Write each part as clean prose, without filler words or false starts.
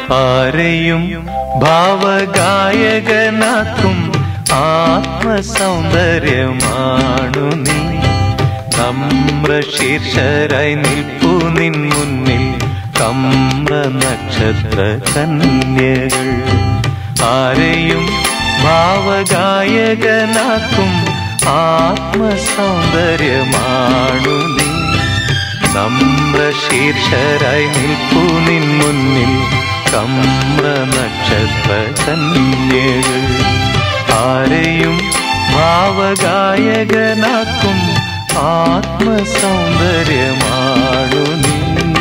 ആരെയും ഭാവഗായകനാക്കും ആത്മസൗന്ദര്യമാണു നീ. നമ്രശീർഷരായി നിൽപ്പു നിൻ മുന്നിൽ കമ്ര നക്ഷത്ര കന്യകൾ. ആരെയും ഭാവഗായകനാക്കും ആത്മസൗന്ദര്യമാണു നീ. നമ്രശീർഷരായി നിൽപ്പു നിൻ മുന്നിൽ കമ്ര നക്ഷത്ര കന്യകൾ. ആരെയും ഭാവഗായകനാക്കും ആത്മസൗന്ദര്യമാണു നീ.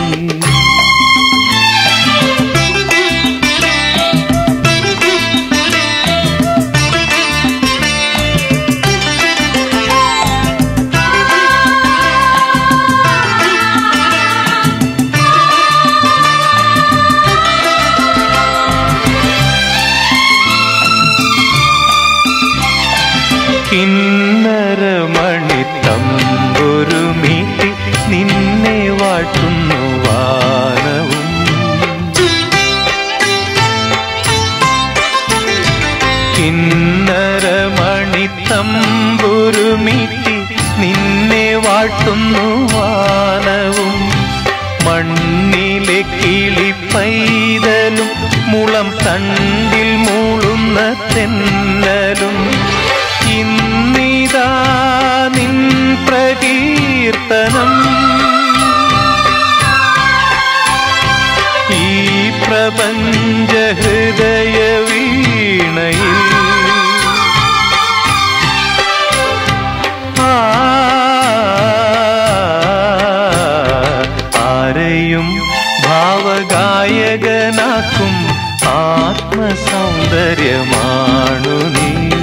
കിന്നരമണിത്തമ്പുരുമീട്ടി നിന്നെ വാഴ്ത്തുന്നു വാനവും. കിന്നരമണിത്തമ്പുരുമീട്ടി നിന്നെ വാഴ്ത്തുന്നു വാനവും. മണ്ണിലെ കിളി പൈതലും മുളം തണ്ടിൽ മൂളുന്ന തെന്നലും ഇന്നിതാ നിൻ പ്രകീർത്തനം ഈ പ്രപഞ്ച ഹൃദയ വീണയിൽ. ആരെയും ഭാവഗായകനാക്കും ആത്മസൗന്ദര്യമാണു നീ.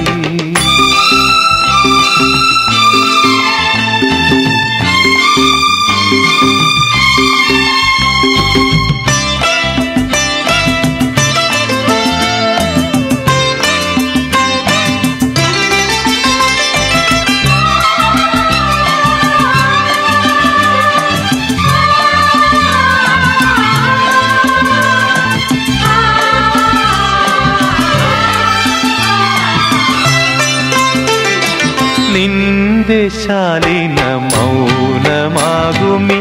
നിന്റെ ശാലീന മൗനമാകുമി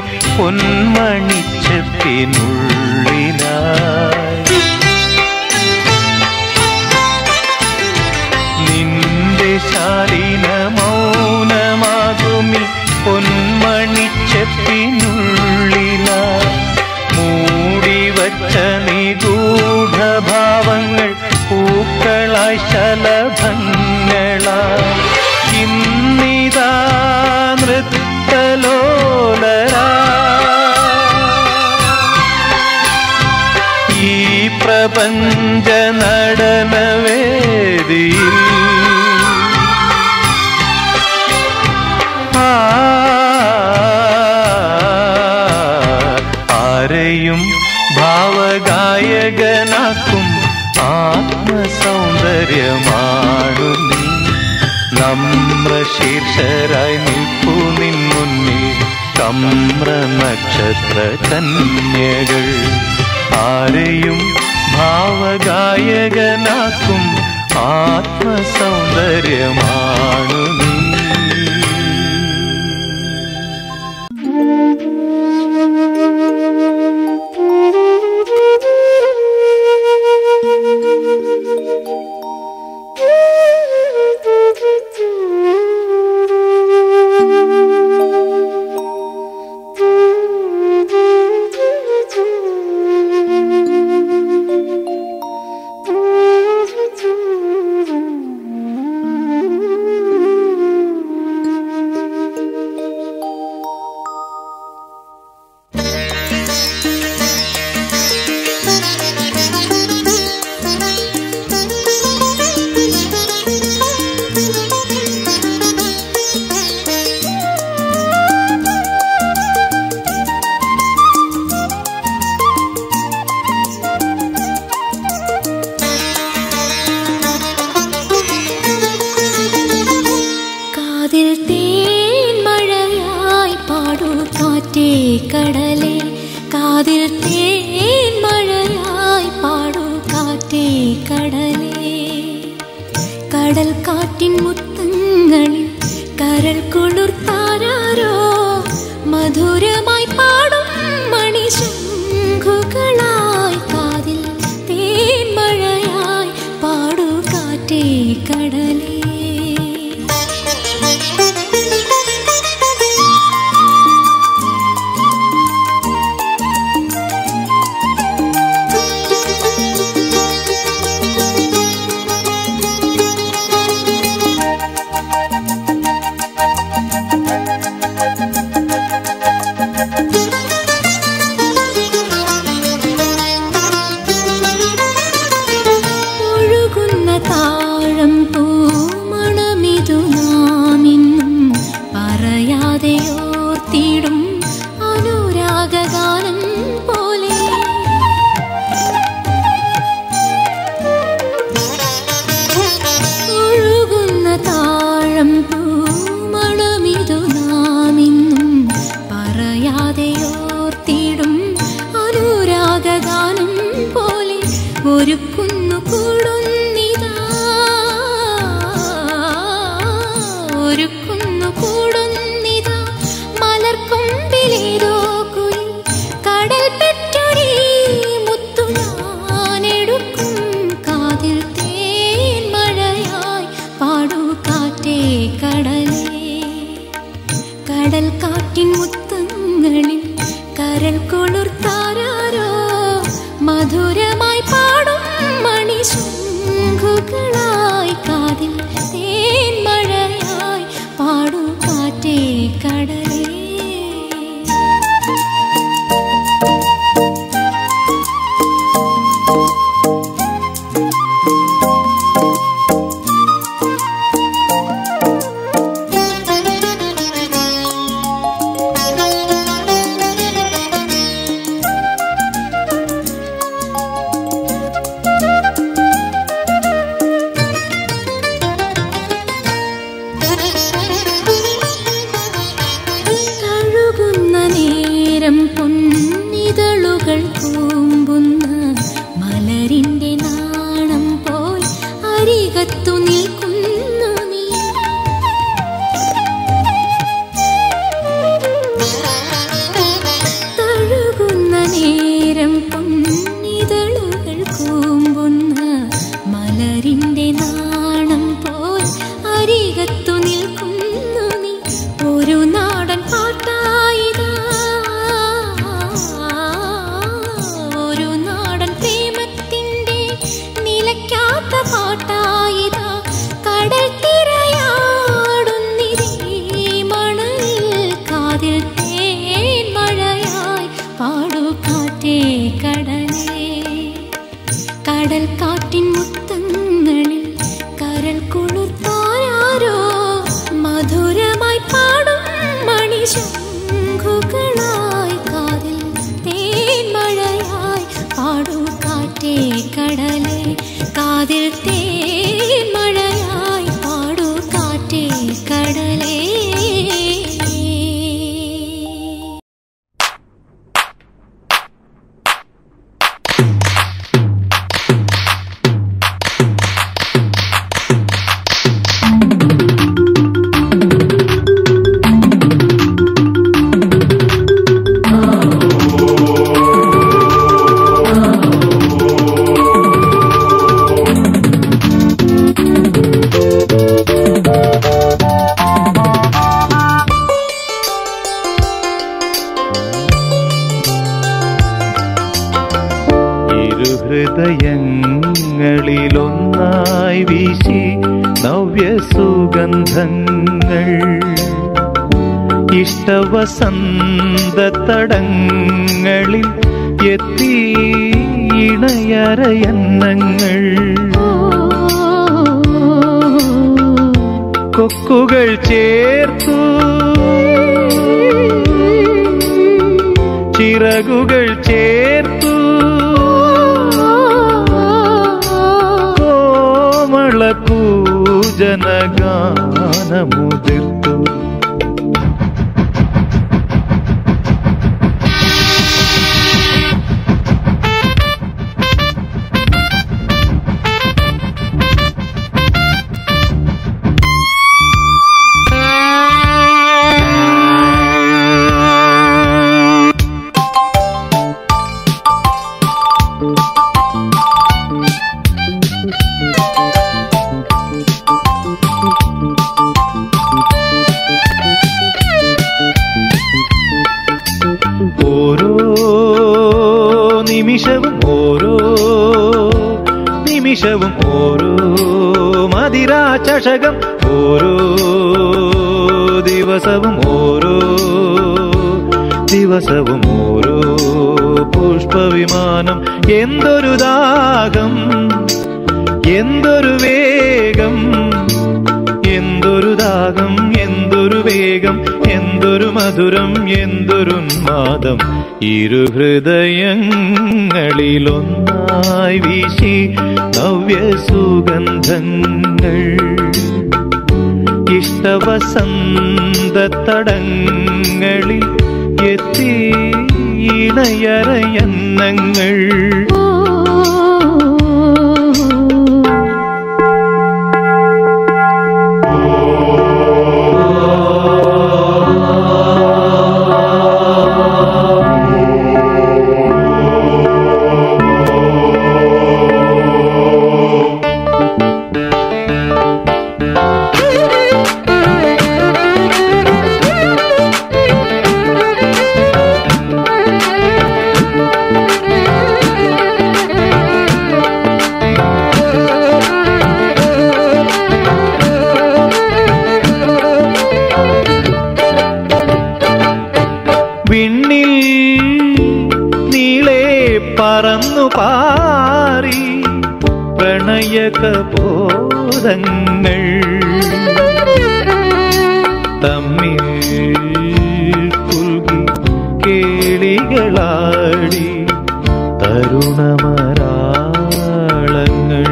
പൊന്മണിച്ചെപ്പിനുള്ളിലായി. നിന്റെ ശാലീന മൗനമാകുമി പൊന്മണിച്ചെപ്പിനുള്ളിലായി. മൂടിവച്ച നിഗൂഢഭാവങ്ങൾ പൂക്കളായി ശലഭങ്ങളായി. ഇന്നിതാ നൃത്തലോലരാ ഈ പ്രപഞ്ച നടനവേദിയിൽ. ആരെയും ഭാവഗായകനാക്കും ആത്മസൗന്ദര്യമാണു നീ. നമ്രശീർഷരായി നിൽപ്പു നിൻ മുന്നിൽ കമ്ര നക്ഷത്ര കന്യകൾ. ആരെയും ഭാവഗായകനാക്കും ആത്മസൗന്ദര്യമാണു നീ. കാറ്റേ കടലേ കാതിൽ തേൻ മഴയായി പാ കാറ്റിൻ മുത്തങ്ങളിൽ കരൾ കുളിർത്താരോ മധുരമായി പാടും മണിശംഖുകളായി കാതിൽ തേൻമഴയായി പാടൂ കാറ്റേ കടലേ. കടൽ കാറ്റിൻ മുത്തങ്ങളിൽ കരൾ കുളിർത്താരോ മധുരമായി പാടും മണിശംഖുകളായി കാതിൽ തേൻമഴയായി പാടൂ കാറ്റേ കടലേ. പൊന്നിതളുകൾ കൂമ്പുന്ന മലരിന്റെ നാണം പോൽ അരികത്തു നിൽക്കുന്നു നീ. തഴുകുന്ന നേരം പൊന്നിതളുകൾ കൂമ്പുന്ന മലരിന്റെ നാണം പോൽ അരികത്തു നിൽക്കുന്നു നീ. ഒരു നാടൻ പാട്ടായിതാ പാട്ടായിതാ കടൽ തിരയാടുന്നിരീ മണലിൽ കാതിൽ തേൻമഴയായി പാടൂ കാറ്റേ കടലേ. കടൽ കാറ്റിൻ മുത്തങ്ങളിൽ കരൾ കുളിർത്താരോ മധുരമായി പാടും മണിശംഖുകളായി കാതിൽ തേൻമഴയായി പാടൂ കാറ്റേ കടലേ. കാതിൽ തേൻമഴയായി പാടൂ കാറ്റേ കടലേ. ഹൃദയങ്ങളിലൊന്നായി വീശി നവ്യസുഗന്ധങ്ങൾ ഇഷ്ടവസന്തതടങ്ങളിൽ എത്തി ഇണയരയന്നങ്ങൾ. കൊക്കുകൾ ചേർത്തു ചിറകുകൾ ചേർത്തു പൂജനഗാനമുതിർത്തു. നിമിഷവും ഓരോ നിമിഷവും ഓരോ മദിരാ ചഷകം ഓരോ ദിവസവും ഓരോ ദിവസവും ഓരോ പുഷ്പവിമാനം എന്തൊരു ദാഹം എന്തൊരു വേഗം എന്തൊരു ദാഹം എന്തൊരു വേഗം എന്തൊരു മധുരം എന്തൊരുന്മാദം ഇരുഹൃദയങ്ങളിലൊന്നായി വീശി നവ്യസുഗന്ധങ്ങൾ ഇഷ്ടവസന്തതടങ്ങളിൽ എത്തി ഇണയരയന്നങ്ങൾ വിണ്ണിൽ നീളെ പറന്നു പാറി പ്രണയകബോധങ്ങൾ തമ്മിൽ കുൽകി കേളികളാടി തരുണമരാളങ്ങൾ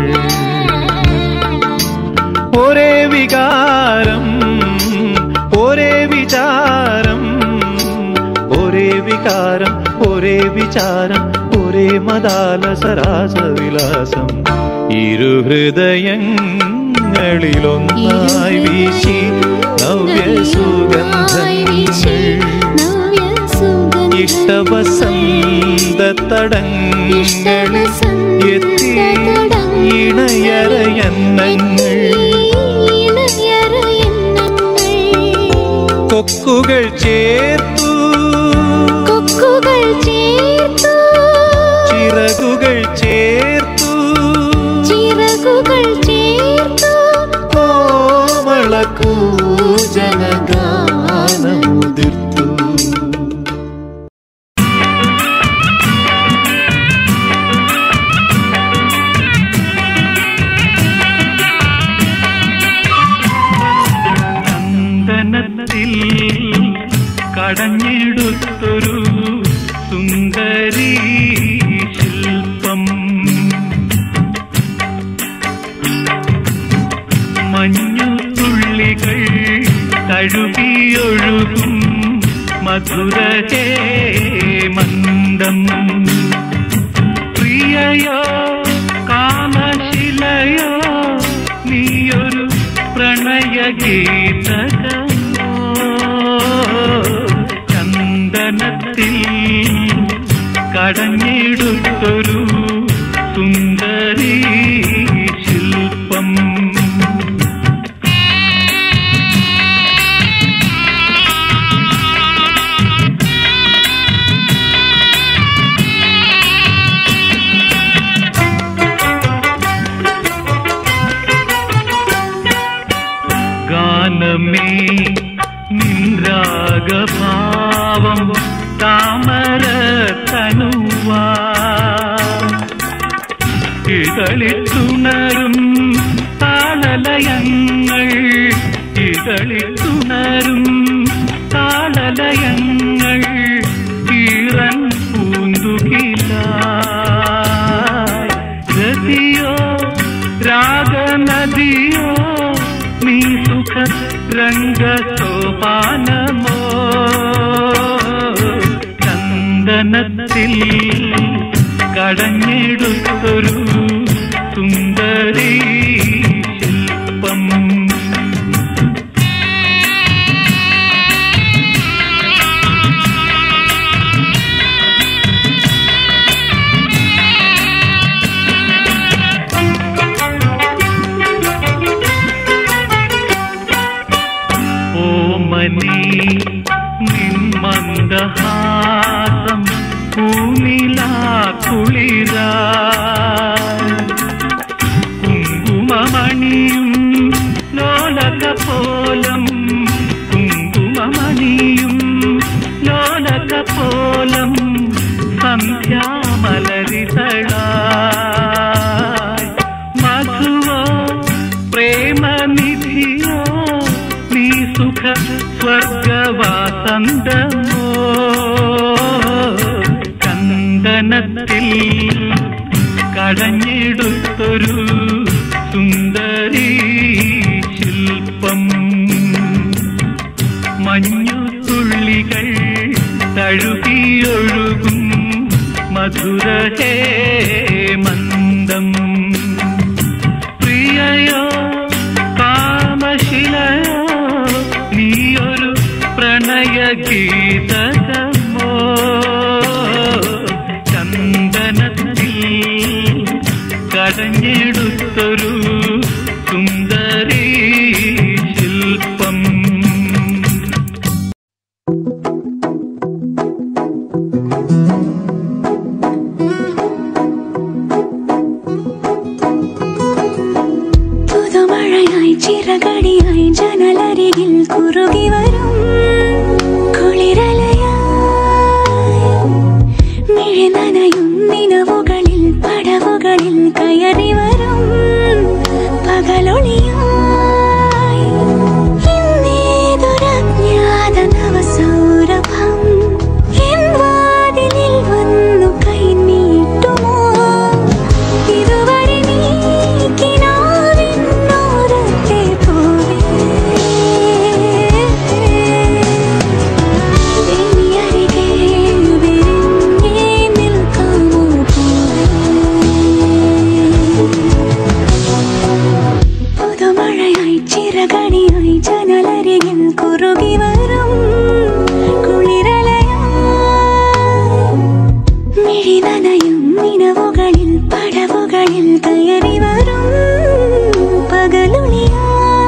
ഒരേ വികാരം ഒരേ വിചാരം ഒരേ വികാരം ഒരേ വിചാരം ഒരേ മദാലസരാസവിലാസം ഇരുഹൃദയങ്ങളിലൊന്നായി വീശി നവ്യസുഗന്ധങ്ങൾ ഇഷ്ടവസന്തതടങ്ങളിൽ എത്തി ഇണയരയന്നങ്ങൾ കൊക്കുകൾ ചേർത്തു ചിറകുകൾ ചേർത്തു കോമളകൂജനഗാനമുതിർത്തു ചന്ദനത്തിൽ കടഞ്ഞെടുത്തൊരു സുന്ദരീ ശില്പം മഞ്ഞുതുള്ളികൾ തഴുകിയൊഴുകും മധുരഹേ മന്ദം പ്രിയയോ കാമശിലയോ നീയൊരു പ്രണയഗീതകമോ ചന്ദനത്തിൽ കടഞ്ഞെടുത്തൊരു സുന്ദരീ ശില്പം ഗാനമേ നിൻരാഗഭാവം താമര തനുവാ ഇതളിൽ തുണരും താളലയങ്ങൾ ഇതളിൽ തുണരും താളലയങ്ങൾ ഈറൻ പൂന്തുകിലായി രതിയോ രാഗനദിയോ നീ സുഖ രംഗസോപാനമോ ചന്ദനത്തിൽ കടഞ്ഞെടുത്തൊരു സുന്ദരീ ശില്പം ഓമനീ നിൻ മന്ദഹാസം ഭൂമിലാ കുളിരാ കുങ്കുമമണിയും ലോലകപോലം കുങ്കുമമണിയും ലോലകപോലം സന്ധ്യാമലരിതളായി മധുവോ പ്രേമനിധിയോ നീ സുഖ സ്വർഗവാസന്തമോ ചന്ദനത്തിൽ കടഞ്ഞെടുത്തൊരു സുന്ദരീ ശില്പം മഞ്ഞുതുള്ളികൾ തഴുകിയൊഴുകും മധുരഹേ മന്ദം പ്രിയയോ കാമശിലയോ നീയൊരു പ്രണയഗീതമോ ചന്ദനത്തിൽ കടഞ്ഞെടുത്തൊരു സുന്ദരീ ശില്പം ചിറകടിയായി ജനലരികിൽ കുറുകി വരും കുളിരലയായി മിഴി നനയും നിലവുകളിൽ പടവുകളിൽ കയറി വരും പകലൊളിയായി ഇന്നേതൊരജ്ഞാത നവസൗരഭം എൻ വാതിലിൽ വന്നു കൈ നീട്ടുമോ ഇതുവരെ ചിറകടിയായി ജനലരികിൽ കുറുകി വരും കുളിരലയായി മിഴി നനയും നിലവുകളിൽ പടവുകളിൽ കയറി വരും പകലൊളിയായി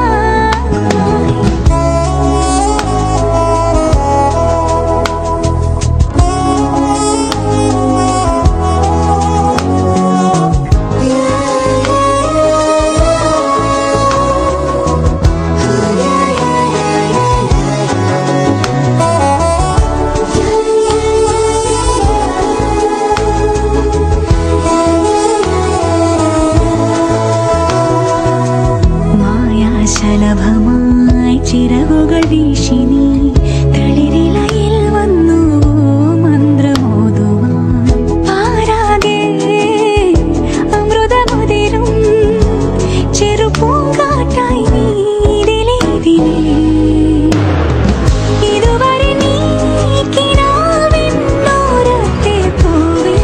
ശലഭമായി ചിറകുകൾ വീശി നീ തളിരിലയിൽ വന്നു മന്ത്രമോതുവാൻ ആരാകെ അമൃതമുതിരും ചെറുപൂങ്കാറ്റായി നീതിലേതിലേ ഇതുവരെ നീ കിനാവിന്നോരത്തെ പോവേ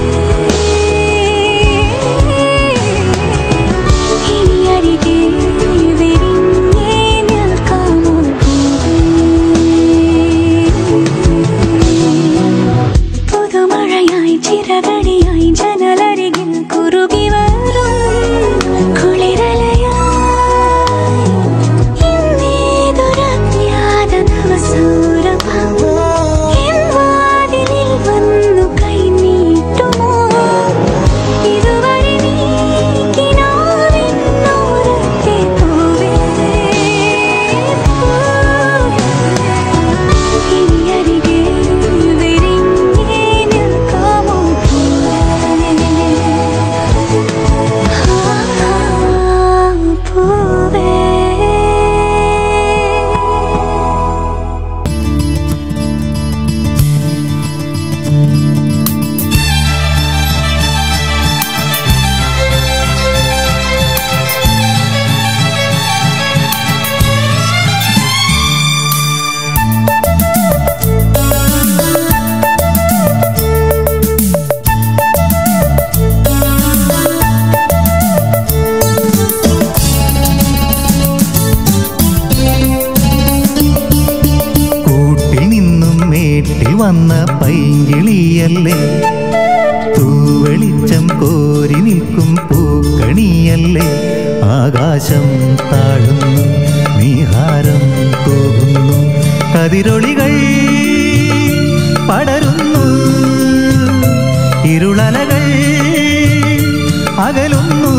ഇനി അരികെ ചിറകടിയായി ജനലരികിൽ കുറുകി വരും കുളിരലയായി ഇന്നേതൊരജ്ഞാത നവസൗരഭം എൻ വാതിലിൽ വന്നു കൈ നീട്ടുമോ ഇതുവരെ നീ കിനാവിന്നോരത്തെ പോവേ ഇനി അരികെ വന്ന പൈങ്കിളിയല്ലേ തൂവെളിച്ചം കോരി നിൽക്കും പൂക്കണിയല്ലേ ആകാശം താഴുന്നു നീഹാരം പോകുന്നു കതിരൊളികൾ പടരുന്നു ഇരുളലകൾ അകലുന്നു.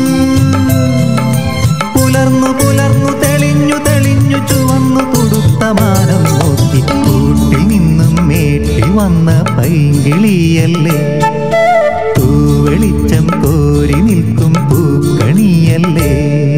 പുലർന്നു പുലർന്നു തെളിഞ്ഞു തെളിഞ്ഞു ചുവന്നു തുടുത്ത മാനം നോക്കി കൂട്ടിൽ നിന്നും മേട്ടിൽ വന്ന പൈങ്കിളിയല്ലേ, തൂവെളിച്ചം കോരി നിൽക്കും പൂക്കണിയല്ലേ.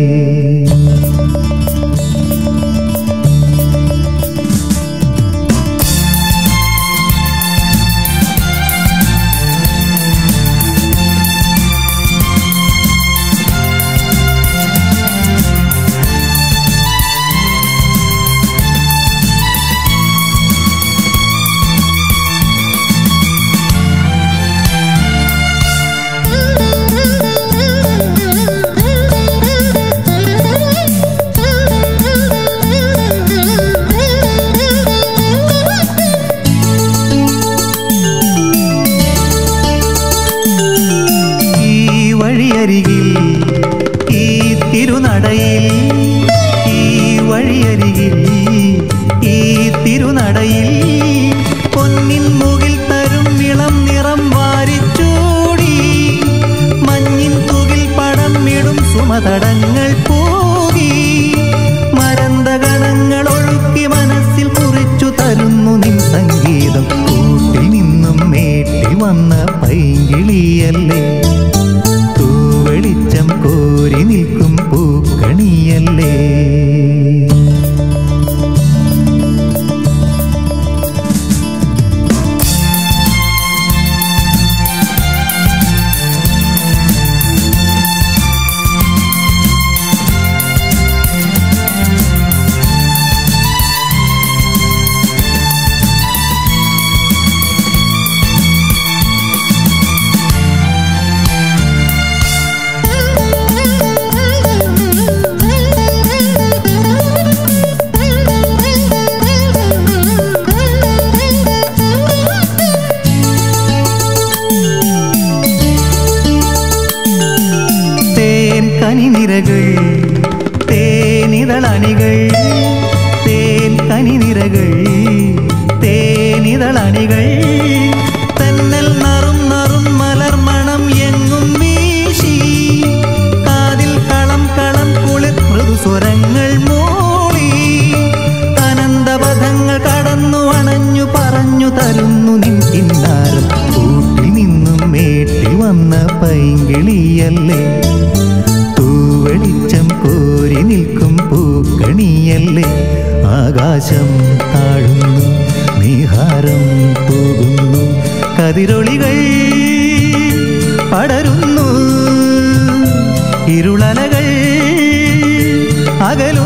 ഈ തിരുനടയിൽ ഈ വഴിയരികിൽ ഈ തിരുനടയിൽ പൊന്നിൻ മുകിൽ തരും ഇളം നിറം വാരിച്ചൂടി മഞ്ഞിൻ തുകിൽ പടം ഇടും സുമതടങ്ങൾ പോകി മരന്തഗണങ്ങൾ ഒഴുക്കി മനസ്സിൽ കുറിച്ചു തരുന്നു നിൻ സംഗീതം. കൂട്ടിൽ നിന്നും മേട്ടിൽ വന്ന പൈങ്കിളിയല്ലേ, വെളിച്ചം കോരി നിൽക്കും പൂക്കണിയല്ലേ. കനിനിരകൾ തേനിതളണികൾ തേൻ കനിനിരകൾ തേനിതളണികൾ തെന്നൽ നറും നറും മലർമണം എങ്ങും വീശി കാതിൽ കളം കളം കുളിർ മൃദുസ്വരങ്ങൾ മൂളി അനന്തപഥങ്ങൾ കടന്നു അണഞ്ഞു പറഞ്ഞു തരുന്നു നിൻ കിന്നാരം. കൂട്ടിൽ നിന്നും മേട്ടിൽ വന്ന പൈങ്കിളിയല്ലേ, വെളിച്ചം കോരി നിൽക്കും പൂക്കണിയല്ലേ. ആകാശം താഴുന്നു നീഹാരം പോകുന്നു കതിരൊളികൾ പടരുന്നു ഇരുളലകൾ അകലുന്നു.